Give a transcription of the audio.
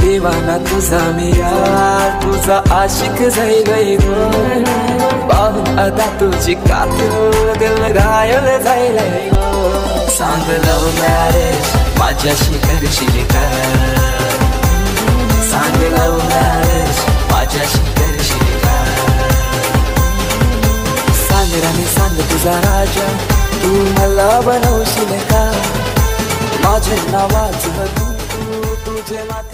देवाना तुझा मी यार, तुझा आशिक झालोय गो. पाहून आता तुझी कातूर दिल घायल झालंय गो. सांग लव्ह मॅरेज माझ्याशी करशील का? सांग लव्ह मॅरेज माझ्याशी करशील का? सांग राणी सांग तुझा राजा, तू मला बनवशील का? माझे नावाचं तू तुझे नाते